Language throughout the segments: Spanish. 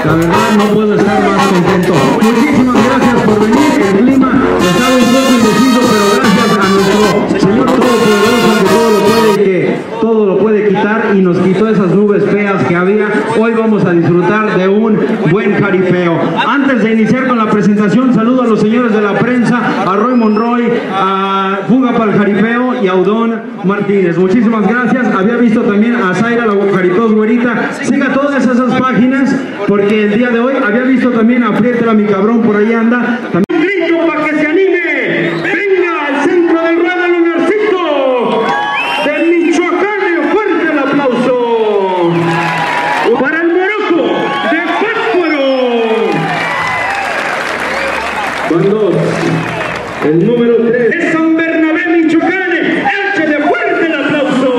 La verdad no puedo estar más contento. Muchísimas gracias por venir. El clima estaba un poco indeciso, pero gracias a nuestro Señor Todopoderoso que todo lo puede quitar y nos quitó esas nubes feas que había. Hoy vamos a disfrutar de un buen jaripeo. Antes de iniciar con la presentación, saludo a los señores de la prensa, a Roy Monroy, a Fuga para el Jaripeo y a Udón Martínez. Muchísimas gracias. Había visto también a Zaira, la Jaripeos Güerita. Siga todas esas páginas porque el día de hoy había visto también a Apriétela mi cabrón, por ahí anda. También un grito para que se anime. Venga al centro del ruedo Lunarcito de Michoacán. Fuerte el aplauso para el Morocco de Pátzcuaro. Van dos. El número 3 es San Bernabé, Michoacán. Échale fuerte el aplauso.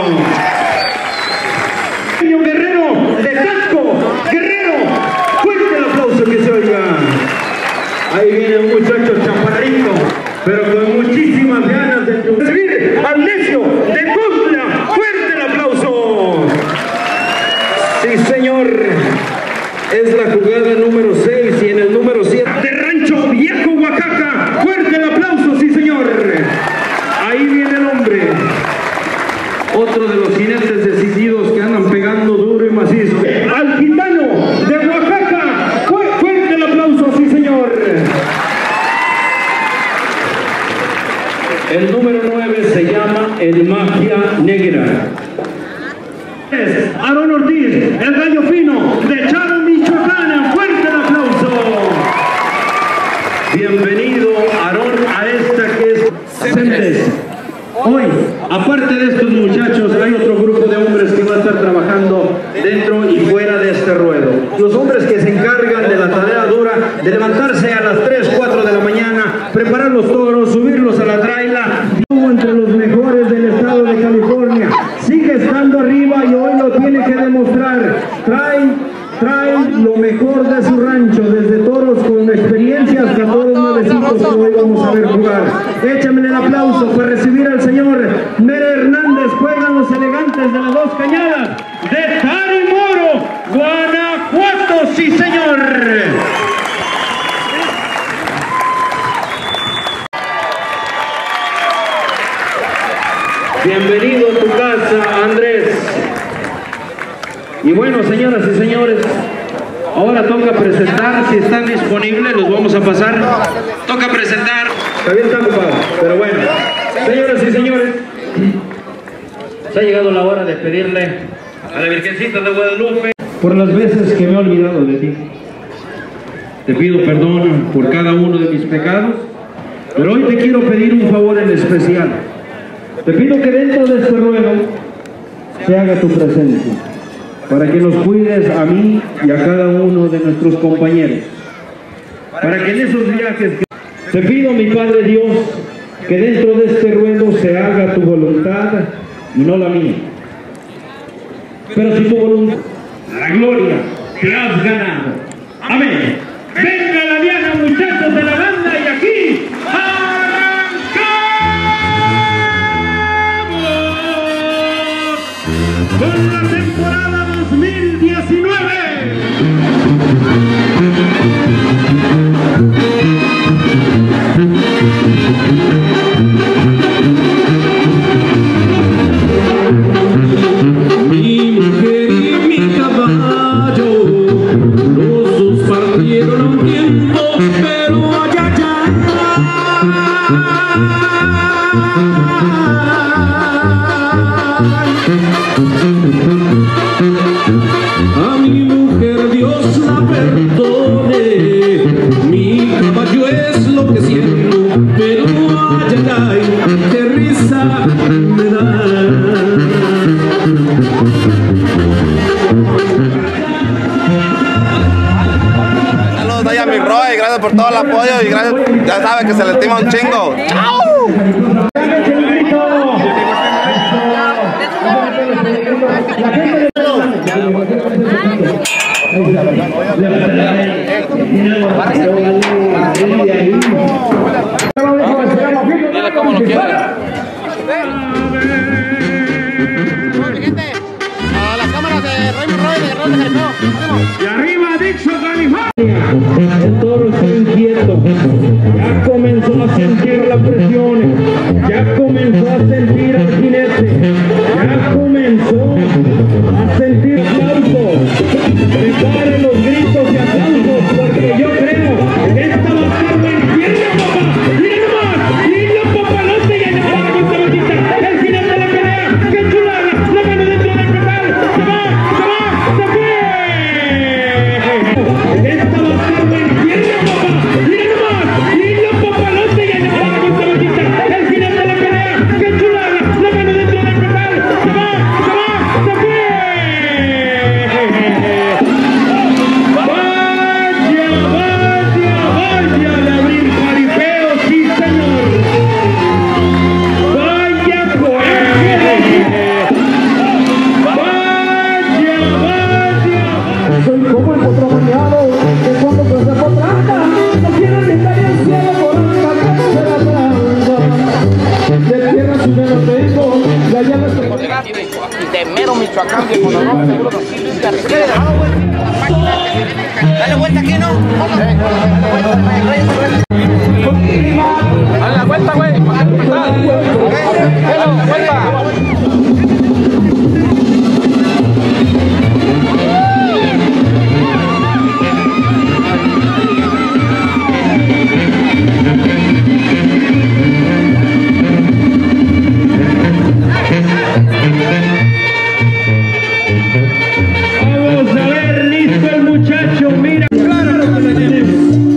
Niño Guerrero de Tasco. Guerrero, fuerte el aplauso que se oiga. Ahí viene un muchacho chaparrito, pero con muchísimas ganas de recibir al necio de Tuzla. Fuerte el aplauso. Sí, señor. Es la jugada número 6 y en el número 7 de Rancho Viejo, Oaxaca. Fuerte el aplauso, sí, señor. Ahí viene el hombre. Otro de los jinetes decididos que andan pegando duro y macizo. Al gitano de Oaxaca. Fuerte el aplauso, sí, señor. El número 9 se llama el Magia Negra. Es Aarón Ortiz, el gallo fino de Charo, Michoacán. Fuerte el aplauso. Bienvenido, Aarón, a esta que es Centes. Hoy, aparte de estos muchachos, hay otro grupo de hombres que va a estar trabajando dentro y fuera de este ruedo. Los hombres que se encargan de la tarea dura de levantarse a las 3, 4 de la mañana, preparar los toros, subirlos a la traila. Entre los mejores del estado de California. Sigue estando arriba y hoy lo tiene que demostrar. Trae lo mejor de su rancho, desde toros con experiencia hasta toros nuevecitos que hoy vamos a ver jugar. Échame el aplauso para recibir al señor Mere Hernández. Juegan los elegantes de las Dos Cañadas de Tarimoro, Guanajuato. Sí, señor. Bienvenido a tu casa, Andrés. Y bueno, señoras y señores, ahora toca presentar, si están disponibles, los vamos a pasar. Toca presentar. También está ocupado, pero bueno. Señoras y señores, se ha llegado la hora de pedirle a la Virgencita de Guadalupe por las veces que me he olvidado de ti. Te pido perdón por cada uno de mis pecados, pero hoy te quiero pedir un favor en especial. Te pido que dentro de este ruedo se haga tu presencia, para que nos cuides a mí y a cada uno de nuestros compañeros, para que en esos viajes te pido, mi Padre Dios, que dentro de este ruedo se haga tu voluntad y no la mía. Pero si tu voluntad, la gloria que has ganado. Amén. Venga la diana, muchachos de la banda, y aquí con la temporada 2019. Mi mujer y mi caballo, los dos partieron a un tiempo, pero allá, a mi mujer Dios la perdone, mi caballo es lo que siento, pero ay, qué risa me da. Saludos ahí a mi Roy, gracias por todo el apoyo y gracias, ya saben que se le estima un chingo. ¡Chao! Dile cómo lo quiere. Gente, a las cámaras de Roy Monroy de Guerrero de Jaripeo. Y arriba, Dixon, California. El toro está inquieto, ya comenzó a sentir la presión, ya comenzó a sentir al jinete, ya comenzó a sentir aplausos. Preparen los gritos y aplausos, porque yo creo que esta va a ser un infierno, papá. Miren nomás, niño papalote y el jinete de pelea. ¡Qué chulada! La mano dentro del pedal. ¡Se va! ¡Se fue! Esta va a ser un infierno, papá. Miren nomás, niño papalote y el jinete de pelea. ¡Qué chulada! La mano dentro del pedal. ¡Se va! ¡Se fue! Vaya, de abrir jaripeo, sí señor. Vaya coraje. Vaya. Soy como el potro mañado, que cuando se potranda, no quiero ni estar en el cielo por una tercera blanca. De tierra su mero tengo, de allá no se De mero Michoacán, de Mononó, seguro que sí, Luis Carretera. Dale vuelta aquí, ¿no? Dale la vuelta, güey. Dale vuelta. Vamos a ver, listo el muchacho, mira. Claro lo que tenemos.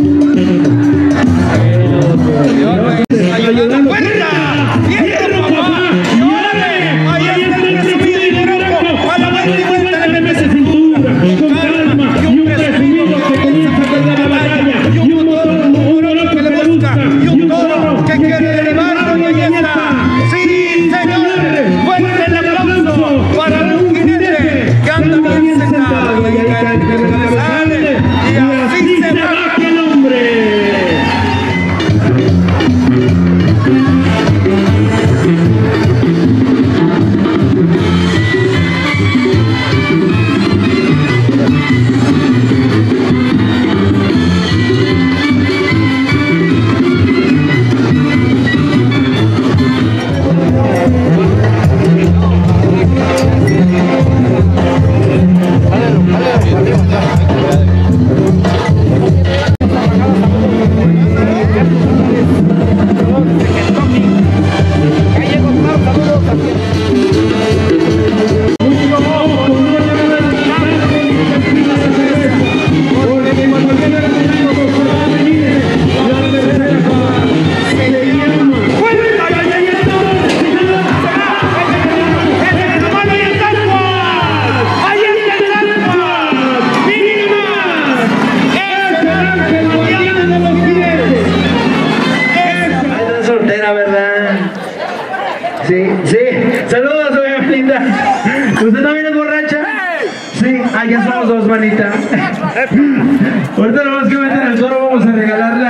Ayudando. ¡Fuerza! ¡Hierro, papá! ¡Llórale! Ahí está el presumido y loco. A la vuelta y vuelta de meses de cintura. Con calma. Y un presumido que comienza a perder la batalla. Y un toro que le busca. Y un toro que quiere derribarlo. Y ahí está. ¡Sí, señor! ¡Fuerte el aplauso para un jinete que anda bien sentado! Y ahí cae el sale. Y así se va aquel hombre. Sí. Saludos, doña Belinda. ¿Usted también es borracha? Sí. Ya somos dos, manita. Ahorita lo más que meten el toro, vamos a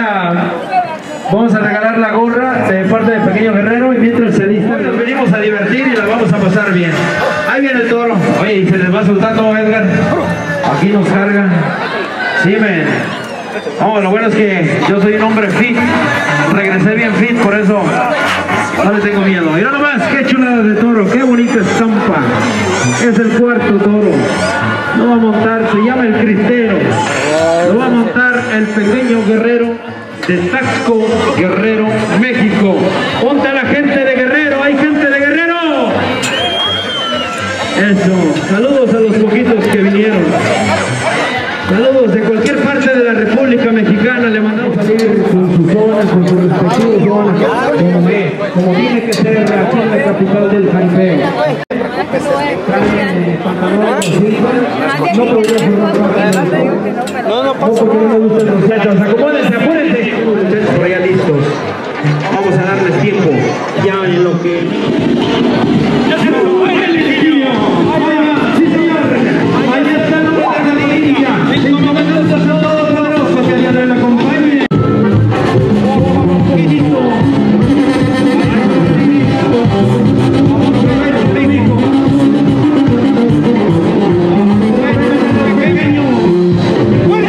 regalar la gorra de parte de Pequeño Guerrero, y mientras se lista nos venimos a divertir y la vamos a pasar bien. Ahí viene el toro. Oye, y se les va soltando, Edgar. Aquí nos cargan. Sí, men. No, lo bueno es que yo soy un hombre fit. Regresé bien fit, por eso no le tengo miedo. Mira nomás, qué chulada de toro, qué bonita estampa. Es el cuarto toro. Lo va a montar, se llama el Cristero. Lo va a montar el Pequeño Guerrero de Taxco, Guerrero, México. Ponte a la gente de Guerrero, hay gente de Guerrero. Eso, saludos a los poquitos que vinieron. Saludos de cualquier parte de la República Mexicana, le mandamos salir con sus zonas, con sus respectivos zonas, como tiene que ser aquí en la capital del jaripeo. No podría ser un no porque no me gustan los muchachos. Acomódense, apúrense, muchachos, por allá listos. Vamos a darles tiempo, ya en lo que... ¡Ya se lo mueve el niño! ¡Sí, señor! ¡Ahí está el hombre de la línea! ¡En momentos de todo poderoso que allá le acompañe! ¡Un poquitito! ¡Pequeño!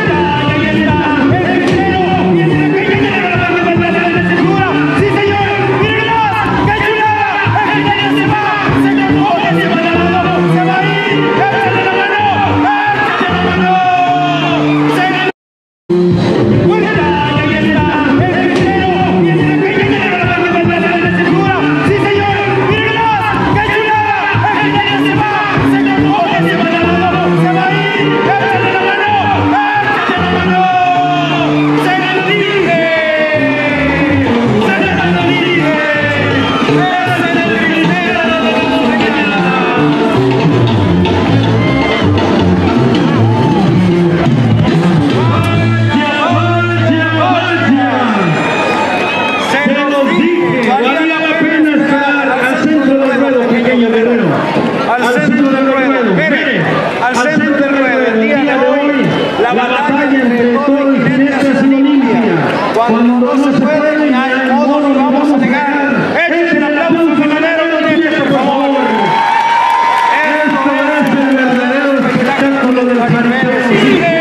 Cuando no se puede, ni al modo nos vamos a negar. Echen el aplauso ganadero, por favor. Esto es el verdadero espectáculo del jaripeo. ¡Sigue!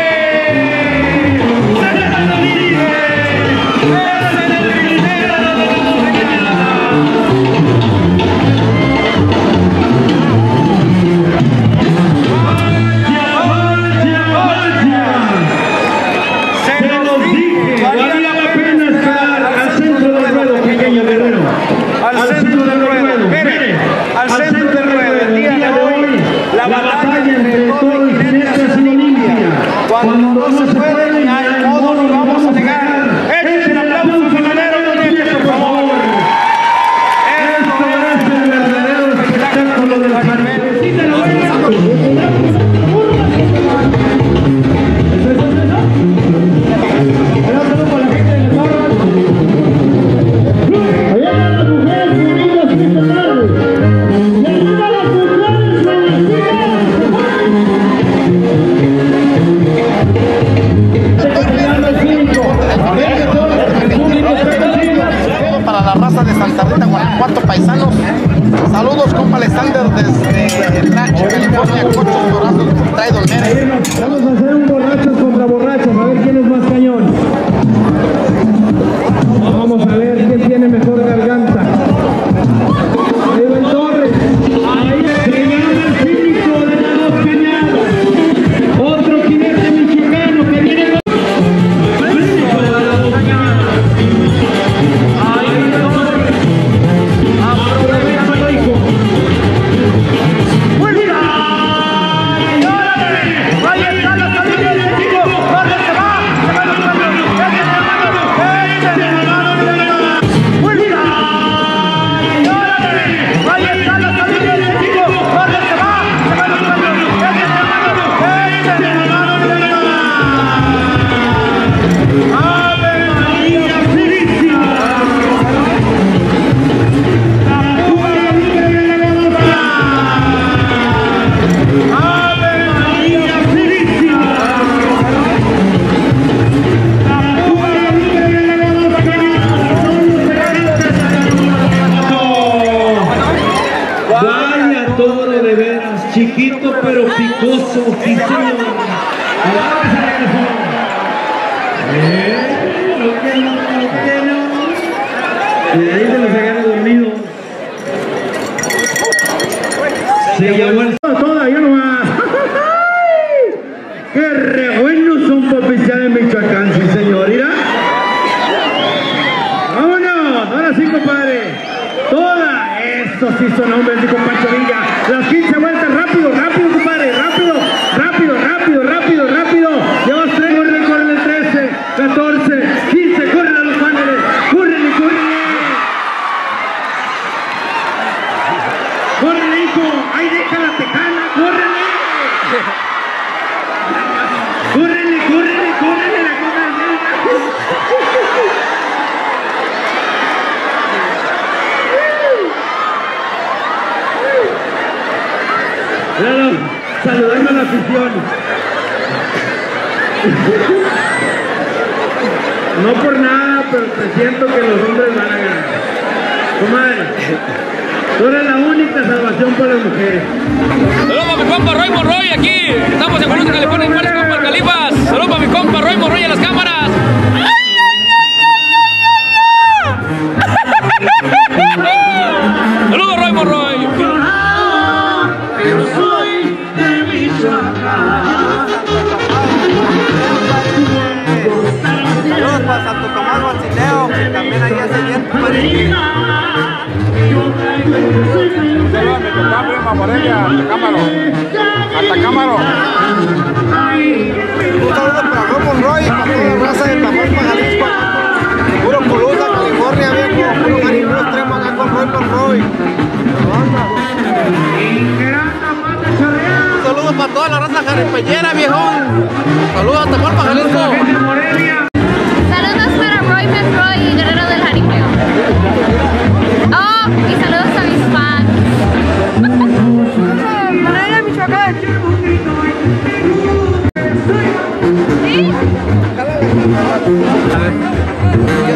Cuando no se puede, ni al modo nos vamos a negar. Echen el aplauso ganadero, por favor. Esto es el verdadero espectáculo del jaripeo. De Santa Rita, Guanajuato, paisanos. Saludos, compa Alexander, desde Rancho, California. Cochos dorados, trae Don Mere. Vamos a hacer un borrachos contra borrachos, a ver quién es más cañón. Vamos a ver quién tiene mejor garganta. Ahí va el Torres. Ahí se llama el físico de las dos cañadas. Otro jinete mexicano que viene. Chiquito pero picoso, sí señor. Y de ahí se los agarra dormido. Se llevó el... Todavía no va. ¡Qué re buenos son para pistear en Michoacán, sí señor! ¿Irá? ¡Vámonos! Ahora sí, compadre. Toda. Estos sí son hombres, dijo Pancho Villa. Las 15 vueltas, rápido, rápido, compadre, rápido, rápido, rápido, rápido, rápido. Llevas 3, corre el 13, 14, 15, corren a los paneles, córrele, córrele. Córrele, hijo, ahí deja la tejana, córrele. Córrele, córrele, córrele, la córrele. Claro, saludando a la afición. No por nada, pero te siento que los hombres van a ganar. Comadre, tú eres la única salvación para las mujeres. Saludos a mi compa Roy Monroy aquí. Estamos en Guanajuato, California, igual es compa Califas. Saludos a mi compa Roy Monroy en las cámaras. Saludos Roy Monroy. Saludos para Santo Tomás Guachileo, que también ahí hace bien. Saludos a mi papá, prima Morelia, Atacámaro. Un saludo para Roy Monroy, para toda la raza de Tamaulipas, Jalisco. Puro Colusa, California, viejo. Puro Jalisco, extremo acá con Roy Monroy. Un saludo para toda la raza jaripeñera, viejón. Saludos a Tamaulipas, Jalisco. Saludos para Roy Monroy y Guerrero del Jaripeo. Oh, y saludos a mis fans. Morelia, Michoacán. ¿Sí?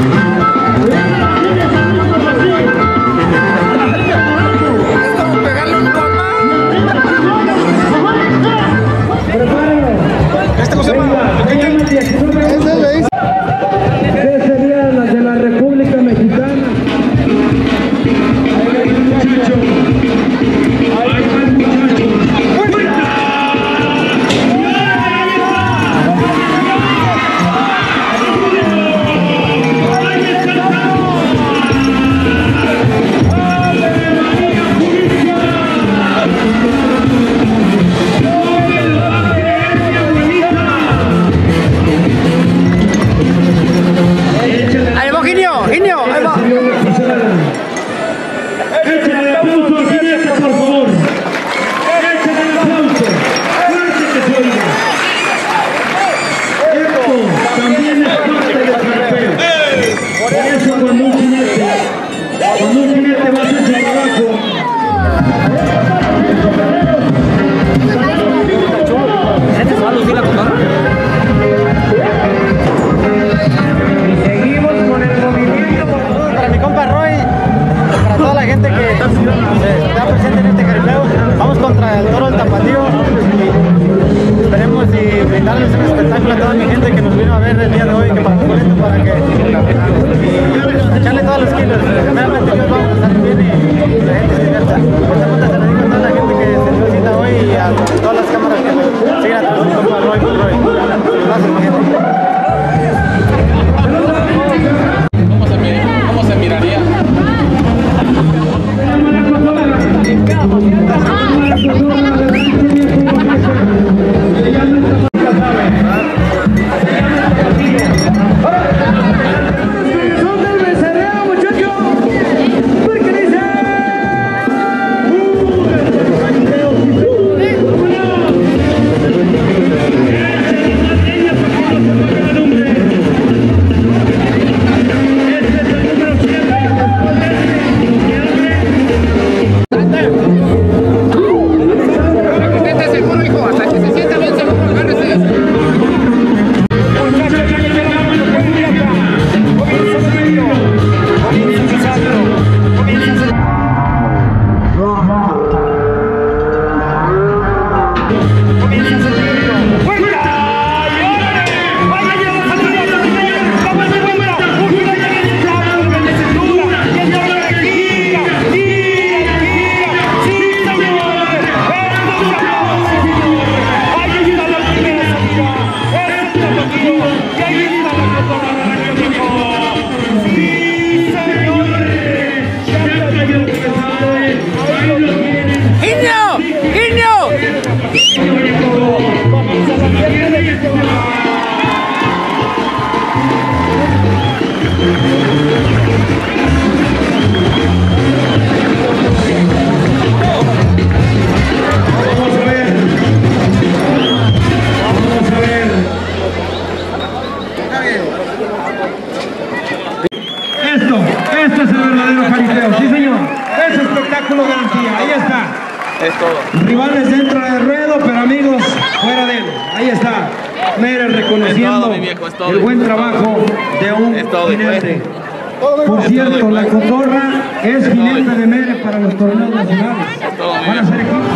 Este es el verdadero jaripeo, sí señor. Es espectáculo garantía, ahí está. Es todo. Rivales dentro del ruedo, pero amigos fuera de él. Ahí está. Mere reconociendo todo, mi viejo, el buen trabajo de un jinete. Por cierto, la cotorra es jinete de Mere para los torneos nacionales. Van a ser equipos.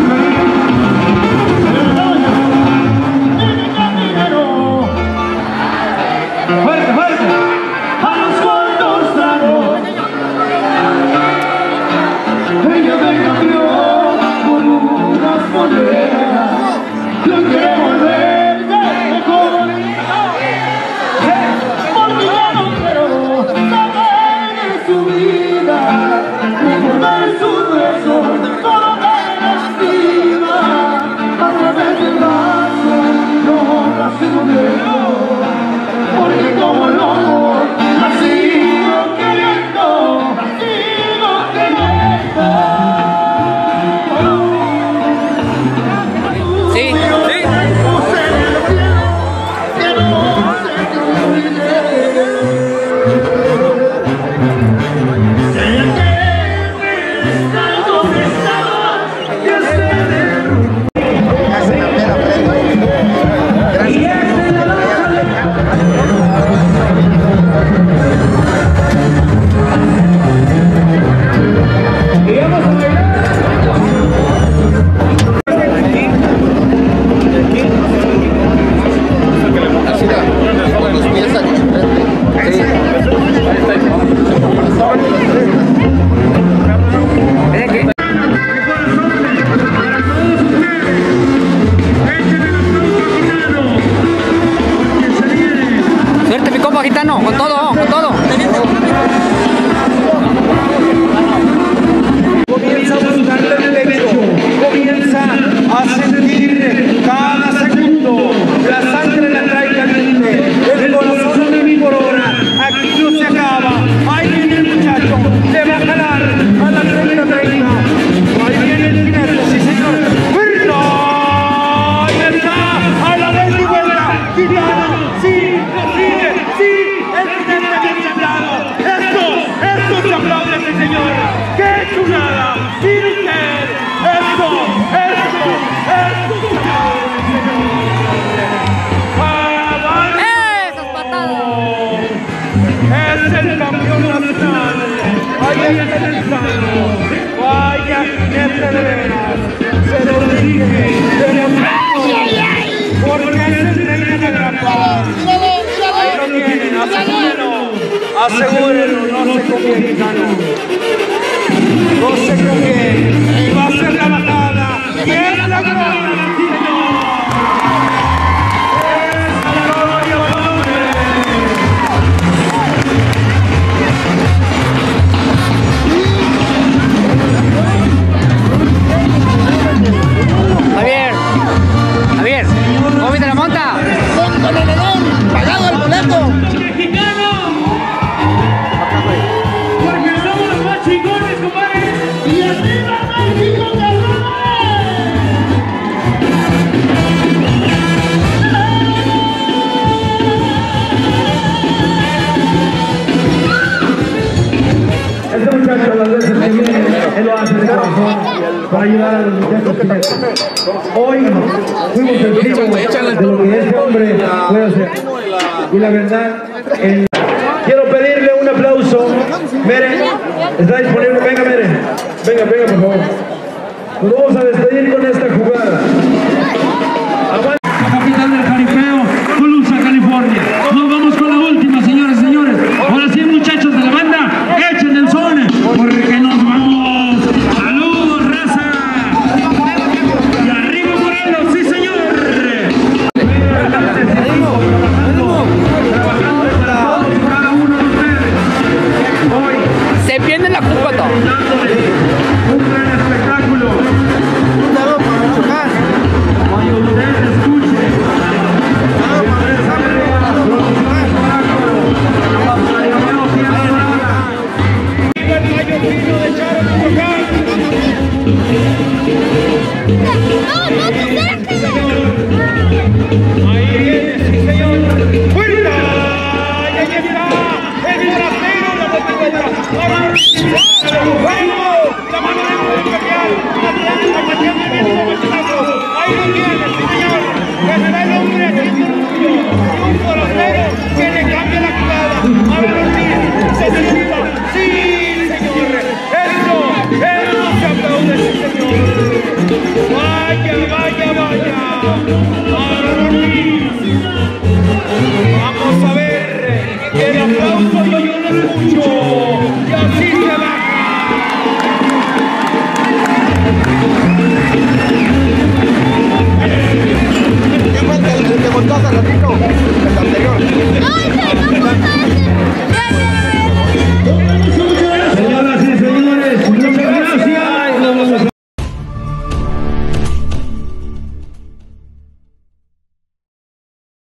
¡Fuerte, fuerte! ¡A los cuantos tragos! Ella me cambió por unas monedas. Yo quiero volver mejor. Porque ya no quiero saber de su vida, ni por ver sus besos, solo ver así. con todo. Comienza a buscarle el pecho, comienza a sentir cada segundo la sangre la trae caliente, el corazón a 1000 por hora. Aquí no se acaba. Ahí viene el muchacho, le va a jalar a la 30-30. Ahí viene el jinete, sí señor. ¡Vuelta! Ahí está, a la vez y vuelta. Gitano, sí, lo sigue, sí, el jinete bien sembrado. Esto se aplaude, sí señor. ¡Qué chulada! ¡Mire usted! ¡Esto! ¡Esas patadas! ¡Es el campeón nacional! ¡Vaya Celestano! ¡Vaya jinete de veras! ¡Se lo dije! ¡Se lo dije! ¡Porque es el rey de la grapa! ¡Ahí lo tienen! ¡Asegúrenlo! ¡Asegúrenlo! ¡No se confíe, Gitano! ¡No se confíe! ¡Y va a ser la bajada! ¡Y es la gloria! ¡Sí, señor! ¡Es la gloria, hombre! Javier, ¿cómo te la monta? ¡Pagado el boleto! ¡Mexicano! Porque somos los más chingones, compadre. ¡Y arriba México, Este muchacho las veces que viene, él lo hace de corazón para ayudar a los muchachos jinetes. Hoy fuimos testigos de lo que este hombre puede hacer. Y la verdad, quiero pedirle un aplauso. Mere, está disponible. Venga, Mere. Venga, por favor. Nos vamos a despedir con esta jugada. Aguanta. La capital del jaripeo, Colusa, California. Nos vamos con la última, señores y señores. Ahora sí, muchachos de la banda, echen el son, porque nos vamos. ¡Saludos, raza! ¡Y arriba Morelos, sí, señor! Se pierde la cúpata. Un gran espectáculo. Cuando usted escuche, Ahí viene, sí señor. ¡Fuerza! ¡Y ahí está! ¡El trasero de la vuelta! ¡Vamos! ¡La mano dentro del imperial! ¡La tiene la canción de México! ¡Ahí lo tiene, sí señor! ¡Está el hombre haciendo lo suyo! ¡Y un forastero que le cambia la jugada! ¡Ahora Ortiz! ¡Se disfruta! ¡Sí, señor! ¡Eso se aplaude, sí señor! ¡Vaya! ¡Ahora Ortiz! Vamos a ver, el aplauso yo lo escucho y así se baja. ¿Quién fue el que montó hace ratito? El anterior. ¡Ay, no!